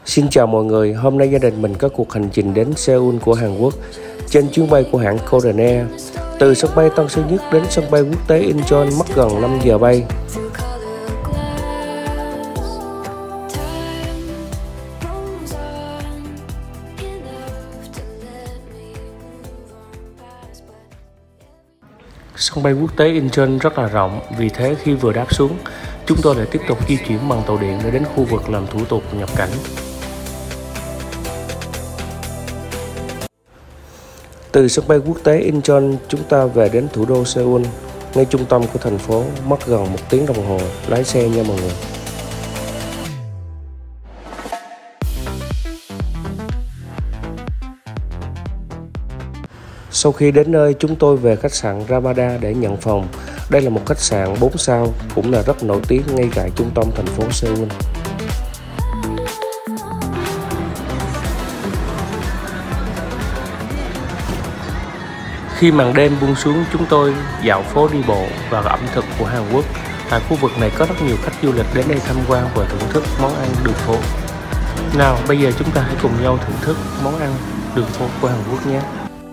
Xin chào mọi người, hôm nay gia đình mình có cuộc hành trình đến Seoul của Hàn Quốc trên chuyến bay của hãng Korean Air. Từ sân bay Tân Sơn Nhất đến sân bay quốc tế Incheon mất gần 5 giờ bay. Sân bay quốc tế Incheon rất là rộng, vì thế khi vừa đáp xuống, chúng tôi lại tiếp tục di chuyển bằng tàu điện để đến khu vực làm thủ tục nhập cảnh. Từ sân bay quốc tế Incheon, chúng ta về đến thủ đô Seoul, ngay trung tâm của thành phố, mất gần 1 tiếng đồng hồ lái xe nha mọi người. Sau khi đến nơi, chúng tôi về khách sạn Ramada để nhận phòng. Đây là một khách sạn 4 sao, cũng là rất nổi tiếng ngay tại trung tâm thành phố Seoul. Khi màn đêm buông xuống, chúng tôi dạo phố đi bộ và ẩm thực của Hàn Quốc. Tại khu vực này có rất nhiều khách du lịch đến đây tham quan và thưởng thức món ăn đường phố. Nào, bây giờ chúng ta hãy cùng nhau thưởng thức món ăn đường phố của Hàn Quốc nhé.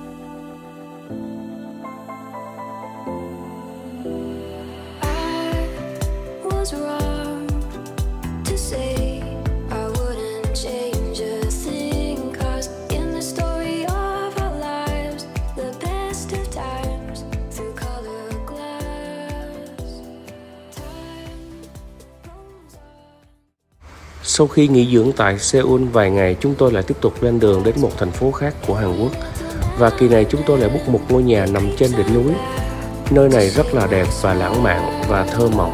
Sau khi nghỉ dưỡng tại Seoul vài ngày, chúng tôi lại tiếp tục lên đường đến một thành phố khác của Hàn Quốc. Và kỳ này chúng tôi lại book một ngôi nhà nằm trên đỉnh núi. Nơi này rất là đẹp và lãng mạn và thơ mộng.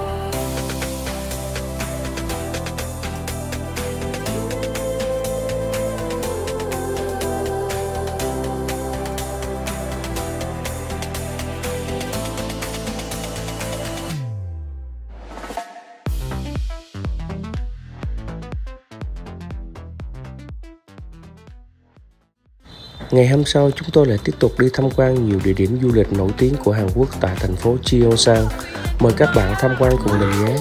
Ngày hôm sau, chúng tôi lại tiếp tục đi tham quan nhiều địa điểm du lịch nổi tiếng của Hàn Quốc tại thành phố Cheongsang. Mời các bạn tham quan cùng mình nhé.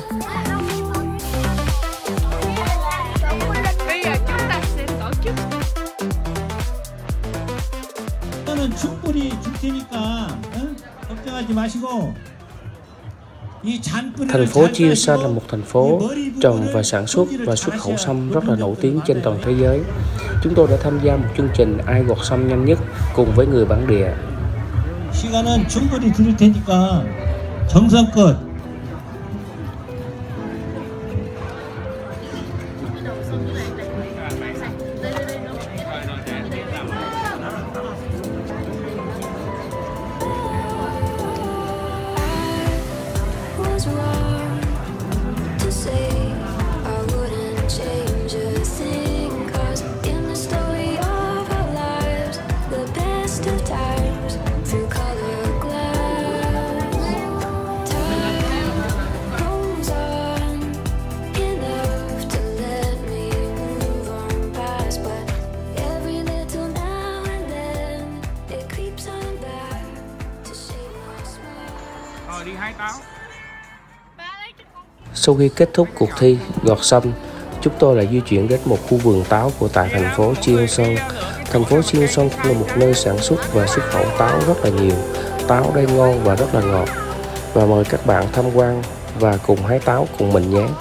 Thành phố Cheongsang là một thành phố trồng và sản xuất và xuất khẩu sâm rất là nổi tiếng trên toàn thế giới. Chúng tôi đã tham gia một chương trình ai gọt sâm nhanh nhất cùng với người bản địa. 시간은 충분히 드릴 테니까 정성껏. Sau khi kết thúc cuộc thi gọt sâm, chúng tôi lại di chuyển đến một khu vườn táo của tại thành phố Cheongsang. Thành phố Cheongsang cũng là một nơi sản xuất và xuất khẩu táo rất là nhiều. Táo đây ngon và rất là ngọt. Và mời các bạn tham quan và cùng hái táo cùng mình nhé.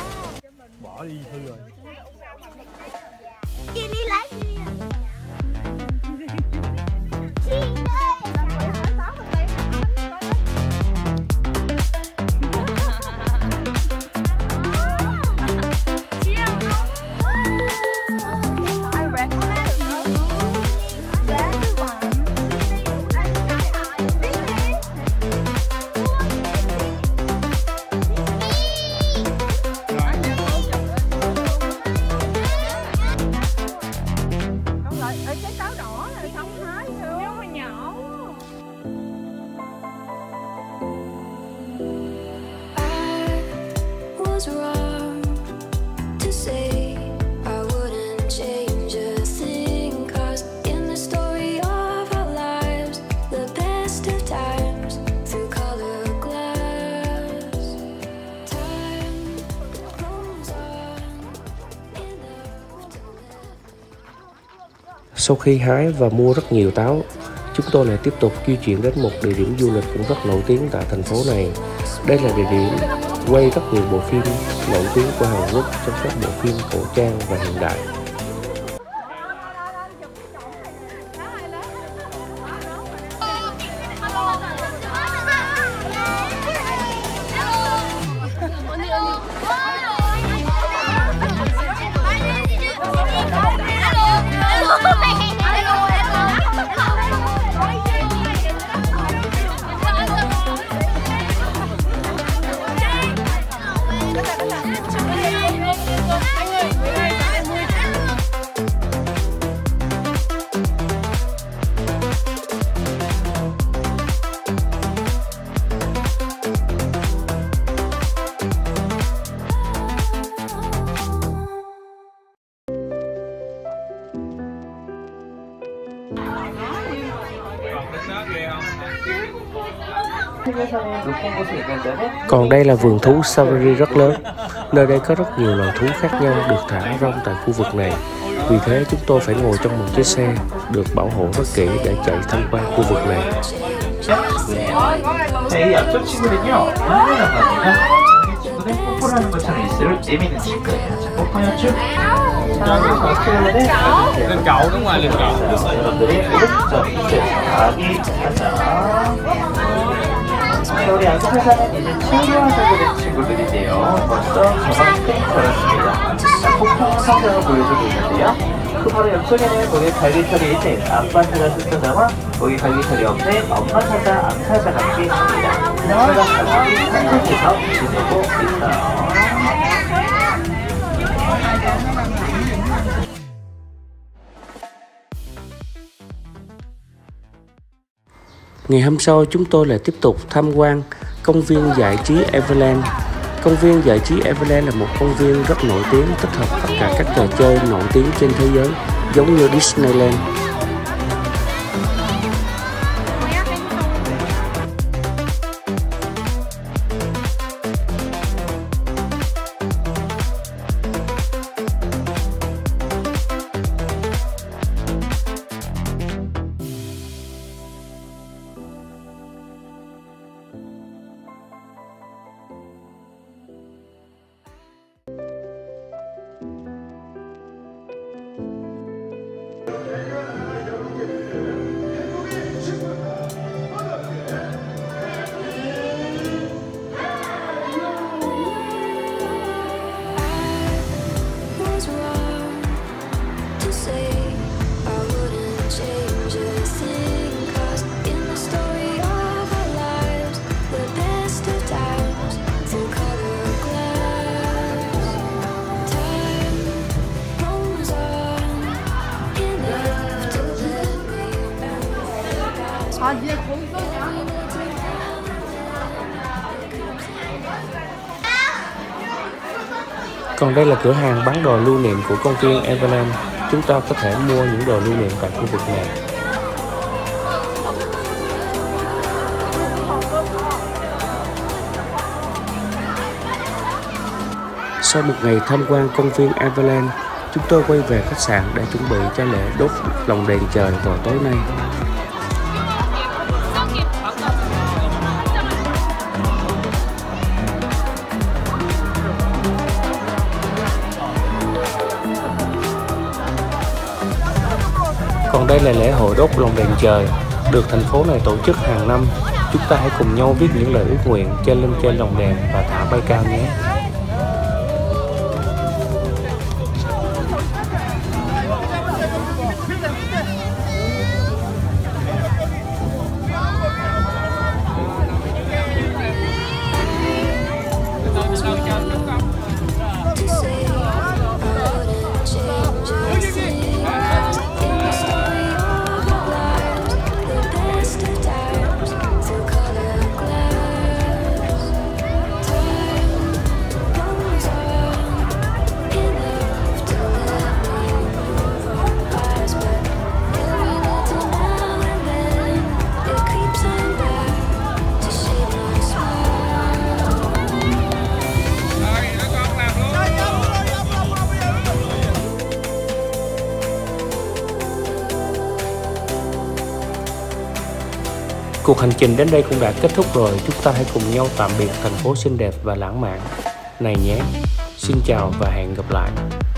Sau khi hái và mua rất nhiều táo, chúng tôi lại tiếp tục di chuyển đến một địa điểm du lịch cũng rất nổi tiếng tại thành phố này. Đây là địa điểm quay rất nhiều bộ phim nổi tiếng của Hàn Quốc trong các bộ phim cổ trang và hiện đại. Còn đây là vườn thú safari rất lớn. Nơi đây có rất nhiều loài thú khác nhau được thả rong tại khu vực này. Vì thế chúng tôi phải ngồi trong một chiếc xe được bảo hộ rất kỹ để chạy tham quan khu vực này. 이 앞쪽 친구는요, 하늘을 보니까 우리 친구는 뽀뽀라는 것처럼 있을 내미는 친구예요. 자, 뽀뽀요 쭉. 자, 그래서 Lên cậu đúng rồi, lên cậu. 여러분들이 오른쪽 아기 가자. 자, 우리 안쪽에서는 이제 친구화되게 된 친구들인데요. 벌써 저만큼 자랐습니다. 자, 폭풍 성장을 보여주고 있는데요. 그 바로 옆쪽에는 거기 갈기털이 있는 아빠 사자 숫자자와 거기 갈기털이 없는 엄마 사자, 암 사자가 함께 있습니다. 사자 가족이 한 곳에서 지내고 있어요. Ngày hôm sau chúng tôi lại tiếp tục tham quan công viên giải trí Everland. Công viên giải trí Everland là một công viên rất nổi tiếng, tích hợp tất cả các trò chơi nổi tiếng trên thế giới, giống như Disneyland. Còn đây là cửa hàng bán đồ lưu niệm của công viên Everland. Chúng ta có thể mua những đồ lưu niệm tại khu vực này. Sau một ngày tham quan công viên Everland, chúng tôi quay về khách sạn để chuẩn bị cho lễ đốt lồng đèn trời vào tối nay. Còn đây là lễ hội đốt lồng đèn trời, được thành phố này tổ chức hàng năm. Chúng ta hãy cùng nhau viết những lời ước nguyện trên lên trên lồng đèn và thả bay cao nhé. Cuộc hành trình đến đây cũng đã kết thúc rồi. Chúng ta hãy cùng nhau tạm biệt thành phố xinh đẹp và lãng mạn này nhé. Xin chào và hẹn gặp lại.